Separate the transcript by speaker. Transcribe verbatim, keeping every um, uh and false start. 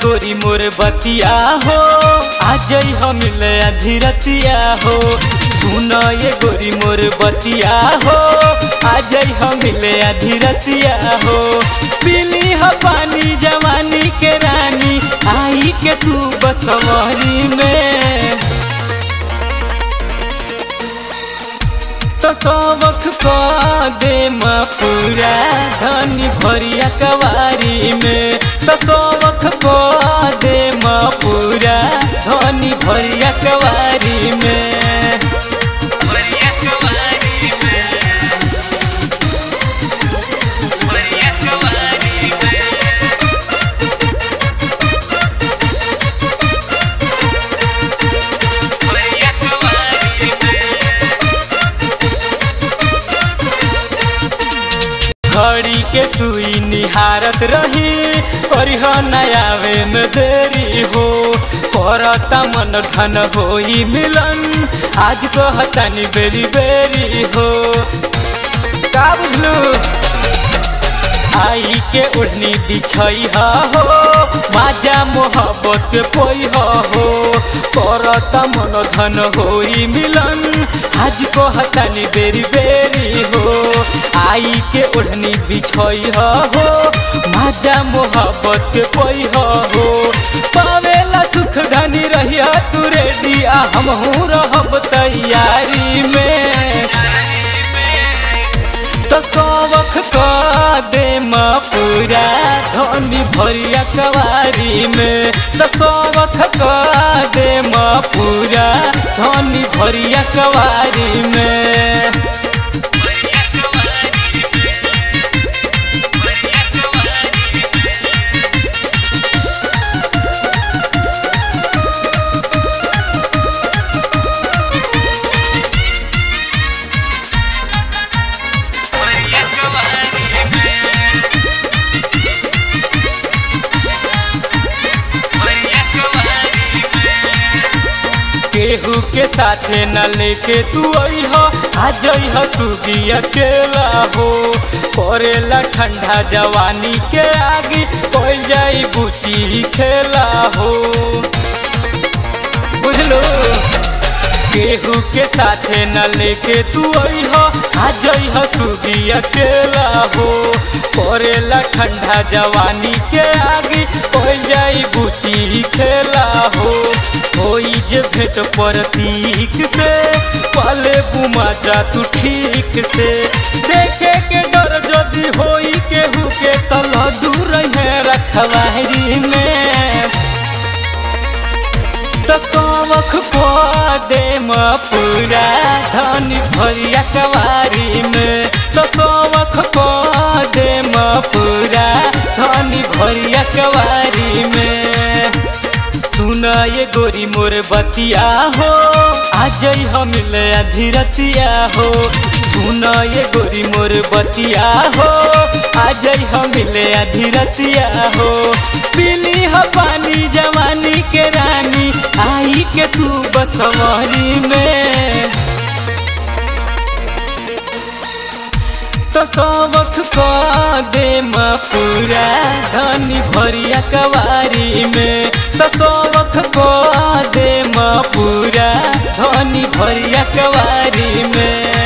Speaker 1: गोरी मोर बतिया हो आज हम मिले अधीरतिया हो। सुन ये गोरी मोर बतिया हो आज हम मिले अधीरतिया हो। पीली ह पानी जवानी के रानी आई के तू बसवरी में तो सौख को दे पूरा धनी भरिया कवारी में तो सौख को दे पूरा धनी भरिया कवारी में भरिया कवारी में भरिया कवारी में भरिया कवारी में घड़ी के सुई निहारत रही और नयावे में देरी हो करता मन धन होई मिलन आज को हतानी बेरी बेरी हो। का बुझलू आई के ओढ़नी बिछई हो माजा मोहब्बत के पोई हो करता मन धन होई मिलन आज को हतानी बेरी बेरी हो। आई के ओढ़नी बिछई हो माजा मोहब्बत के पोई हो पावेला सुख धनी रहिया तू रेडी आ हमहू रहब तैयारी में तो सौख को दे पूरा धनी भरिया कवारी में तो सौख को दे पूरा धनी भरिया कवारी में केहू के साथे न लेके तू आई हो आज सुगी अकेला हो करेला ठंडा जवानी के आगे कोई जाई बुची खेला हो। बुझलो केहू के साथे न लेके तू आई हो आज सुगी अकेला हो करेला ठंडा जवानी के आगे कोई जाई बुची खेला हो। होई जे भेट प्रतीक से पाले बुमा जा तू ठीक से देखे के डर जदि होई केहू के तल दूर है रखवारी में तो सौख को दे पूरा धनी भरिया कवारी में तो सौख को दे पूरा धनी भरिया कवारी में। सुन ये गोरी मोर बतिया हो आज हम मिले अधीरतिया हो। सुन ये गोरी मोर बतिया हो आज हम मिले अधीरतिया हो। पीली ह पानी जवानी के रानी आई के तू बसवरी में तो सौख को दे पूरा धनी भरिया कवारी में तो सौख को दे पूरा धनी भरिया कवारी में।